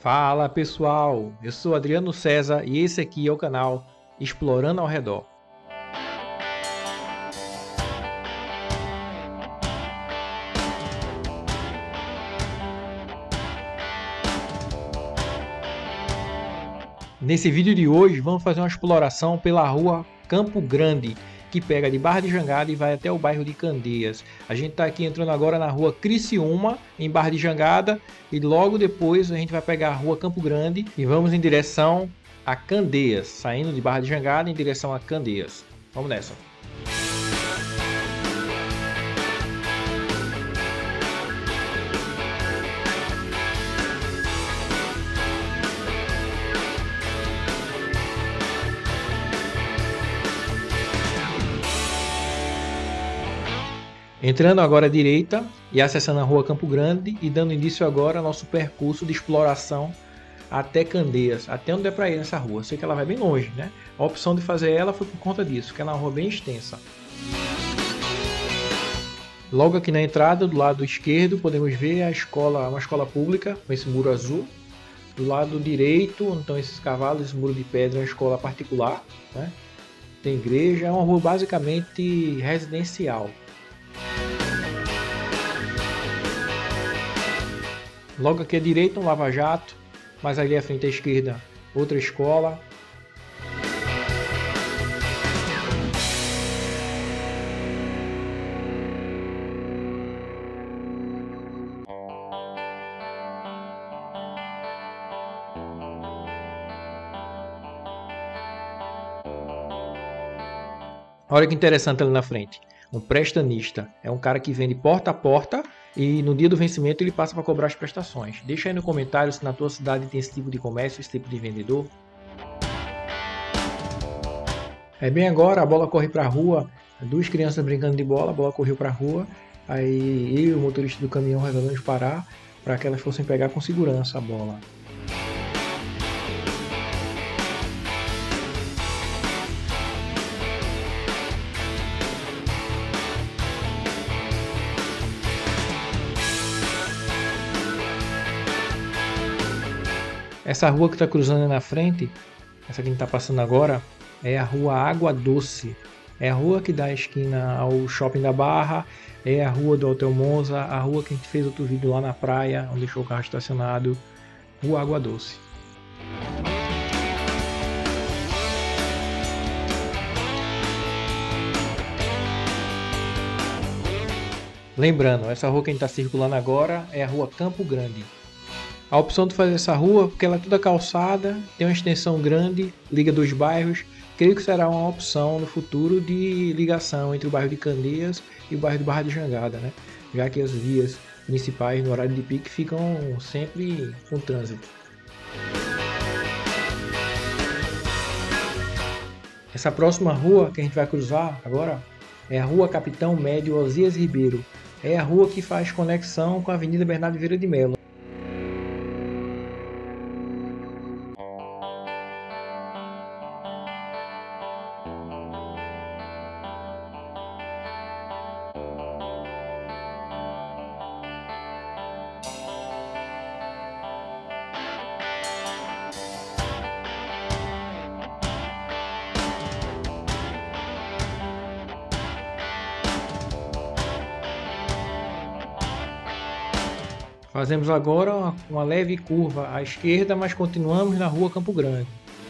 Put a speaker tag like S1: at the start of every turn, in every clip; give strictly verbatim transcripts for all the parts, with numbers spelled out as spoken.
S1: Fala pessoal, eu sou Adriano César e esse aqui é o canal Explorando ao Redor. Nesse vídeo de hoje vamos fazer uma exploração pela rua Campo Grande, que pega de Barra de Jangada e vai até o bairro de Candeias. A gente está aqui entrando agora na rua Criciúma, em Barra de Jangada, e logo depois a gente vai pegar a rua Campo Grande e vamos em direção a Candeias, saindo de Barra de Jangada em direção a Candeias. Vamos nessa! Entrando agora à direita e acessando a rua Campo Grande e dando início agora ao nosso percurso de exploração até Candeias, até onde é para ir nessa rua. Sei que ela vai bem longe, né? A opção de fazer ela foi por conta disso, que é uma rua bem extensa. Logo aqui na entrada, do lado esquerdo, podemos ver a escola, uma escola pública com esse muro azul. Do lado direito, então esses cavalos, esse muro de pedra, é uma escola particular, né? Tem igreja, é uma rua basicamente residencial. Logo aqui à direita um lava-jato, mais ali à frente à esquerda outra escola. Olha que interessante ali na frente. Um prestanista é um cara que vende porta a porta e no dia do vencimento ele passa para cobrar as prestações. Deixa aí no comentário se na tua cidade tem esse tipo de comércio, esse tipo de vendedor. É bem agora, a bola corre para a rua, duas crianças brincando de bola, a bola correu para a rua, aí eu e o motorista do caminhão resolvemos parar para que elas fossem pegar com segurança a bola. Essa rua que está cruzando na frente, essa que a gente está passando agora, é a rua Água Doce. É a rua que dá a esquina ao Shopping da Barra, é a rua do Hotel Monza, a rua que a gente fez outro vídeo lá na praia, onde deixou o carro estacionado, Rua Água Doce. Lembrando, essa rua que a gente está circulando agora é a Rua Campo Grande. A opção de fazer essa rua, porque ela é toda calçada, tem uma extensão grande, liga dois bairros. Creio que será uma opção no futuro de ligação entre o bairro de Candeias e o bairro de Barra de Jangada, né? Já que as vias principais no horário de pico ficam sempre com trânsito. Essa próxima rua que a gente vai cruzar agora é a Rua Capitão Médio Osias Ribeiro. É a rua que faz conexão com a Avenida Bernardo Vieira de Melo. Fazemos agora uma, uma leve curva à esquerda, mas continuamos na rua Campo Grande.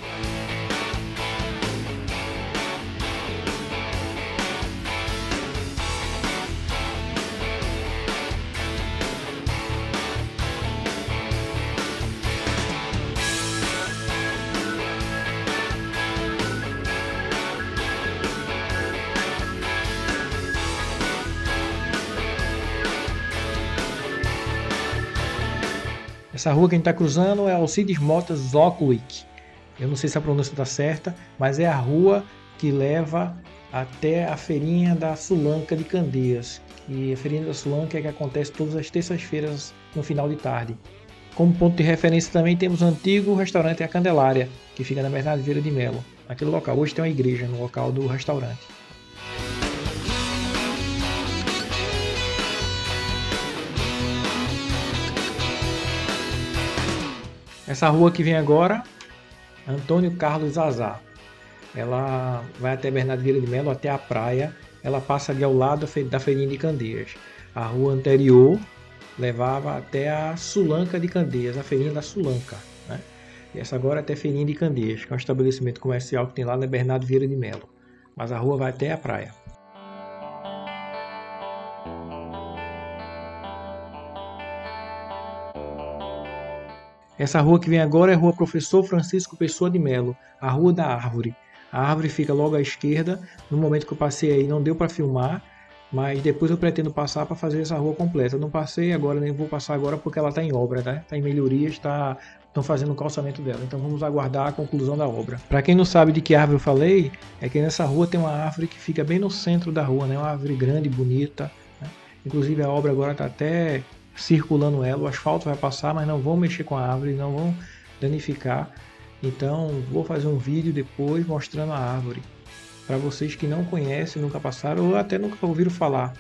S1: Essa rua que a gente está cruzando é Alcides Mota Zoklik. Eu não sei se a pronúncia está certa, mas é a rua que leva até a feirinha da Sulanca de Candeias. E a feirinha da Sulanca é que acontece todas as terças-feiras no final de tarde. Como ponto de referência também temos o antigo restaurante A Candelária, que fica na Bernardo Vieira de Melo. Naquele local, hoje tem uma igreja no local do restaurante. Essa rua que vem agora, Antônio Carlos Azar. Ela vai até Bernardo Vieira de Melo, até a praia. Ela passa ali ao lado da Feirinha de Candeias. A rua anterior levava até a Sulanca de Candeias, a Feirinha da Sulanca, né? E essa agora é até Feirinha de Candeias, que é um estabelecimento comercial que tem lá na Bernardo Vieira de Melo. Mas a rua vai até a praia. Essa rua que vem agora é a Rua Professor Francisco Pessoa de Melo, a Rua da Árvore. A árvore fica logo à esquerda. No momento que eu passei aí não deu para filmar, mas depois eu pretendo passar para fazer essa rua completa. Eu não passei agora, nem vou passar agora porque ela está em obra, né? Está em melhorias, está estão fazendo o calçamento dela. Então vamos aguardar a conclusão da obra. Para quem não sabe de que árvore eu falei, é que nessa rua tem uma árvore que fica bem no centro da rua, né? Uma árvore grande, bonita, né? Inclusive a obra agora está até circulando ela, o asfalto vai passar, mas não vão mexer com a árvore, não vão danificar. Então vou fazer um vídeo depois mostrando a árvore para vocês que não conhecem, nunca passaram ou até nunca ouviram falar.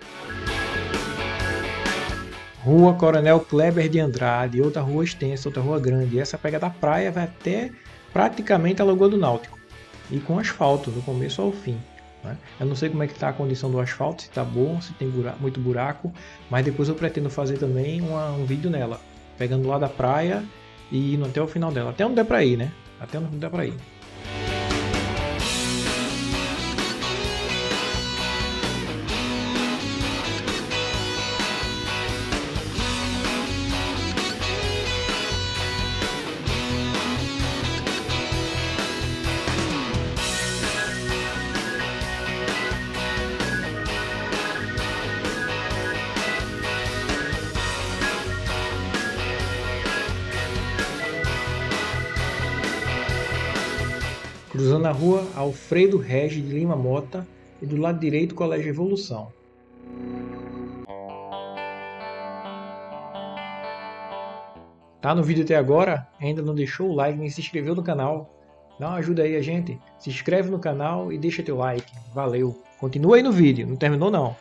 S1: Rua Coronel Kleber de Andrade, outra rua extensa, outra rua grande. Essa pega da praia, vai até praticamente a Lagoa do Náutico e com asfalto do começo ao fim. Eu não sei como é que está a condição do asfalto, se está bom, se tem buraco, muito buraco, mas depois eu pretendo fazer também uma, um vídeo nela, pegando lá da praia e indo até o final dela, até onde der para ir, né? Até onde der para ir. Cruzando a rua Alfredo Regis de Lima Mota e do lado direito Colégio Evolução. Tá no vídeo até agora? Ainda não deixou o like nem se inscreveu no canal? Dá uma ajuda aí a gente, se inscreve no canal e deixa teu like. Valeu! Continua aí no vídeo, não terminou não.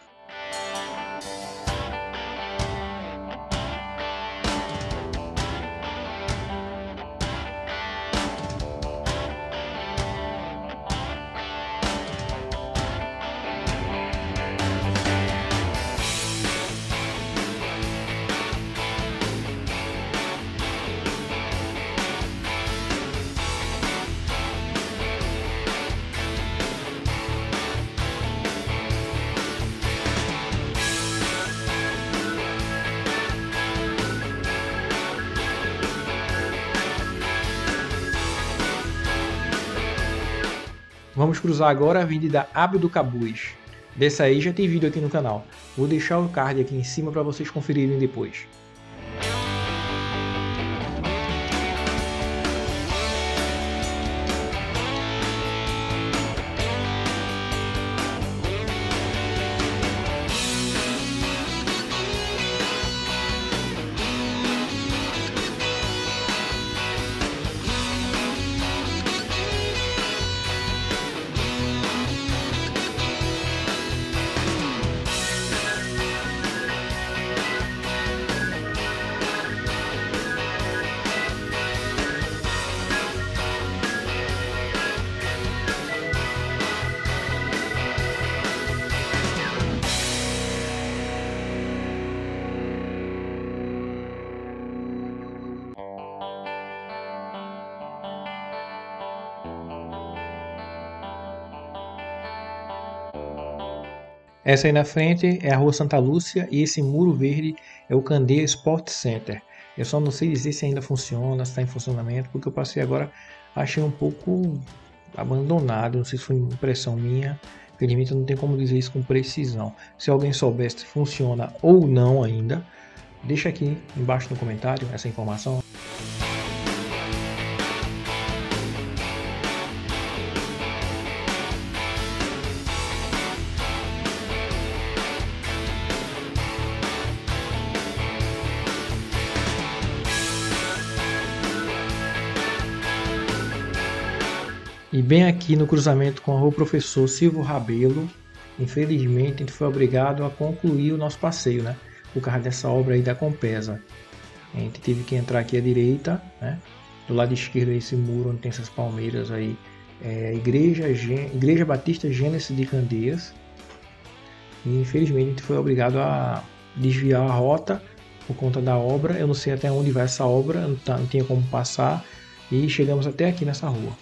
S1: Vamos cruzar agora a Avenida Abel do Cabuz. Dessa aí já tem vídeo aqui no canal. Vou deixar o card aqui em cima para vocês conferirem depois. Essa aí na frente é a Rua Santa Lúcia e esse muro verde é o Candeia Sport Center. Eu só não sei dizer se ainda funciona, se está em funcionamento, porque eu passei agora, achei um pouco abandonado, não sei se foi impressão minha, infelizmente eu não tenho como dizer isso com precisão. Se alguém souber se funciona ou não ainda, deixa aqui embaixo no comentário essa informação. E bem aqui no cruzamento com a Rua Professor Silvio Rabelo, infelizmente a gente foi obrigado a concluir o nosso passeio, né? Por causa dessa obra aí da Compesa. A gente teve que entrar aqui à direita, né? Do lado esquerdo esse muro onde tem essas palmeiras aí, é a Igreja, Igreja Batista Gênesis de Candeias. E infelizmente a gente foi obrigado a desviar a rota por conta da obra. Eu não sei até onde vai essa obra, não, tá, não tinha como passar. E chegamos até aqui nessa rua.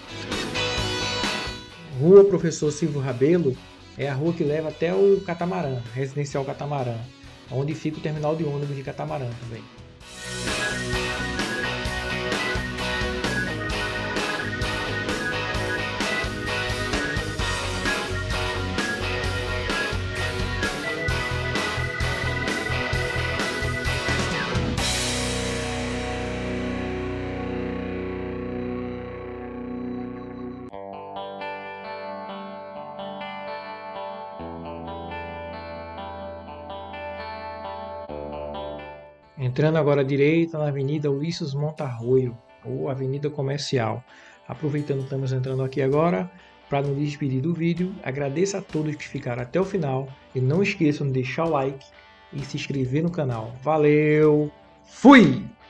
S1: Rua Professor Silvio Rabelo é a rua que leva até o Catamarã, Residencial Catamarã, onde fica o terminal de ônibus de Catamarã também. Entrando agora à direita na Avenida Ulisses Montarroio, ou Avenida Comercial. Aproveitando que estamos entrando aqui agora, para nos despedir do vídeo, agradeço a todos que ficaram até o final e não esqueçam de deixar o like e se inscrever no canal. Valeu, fui!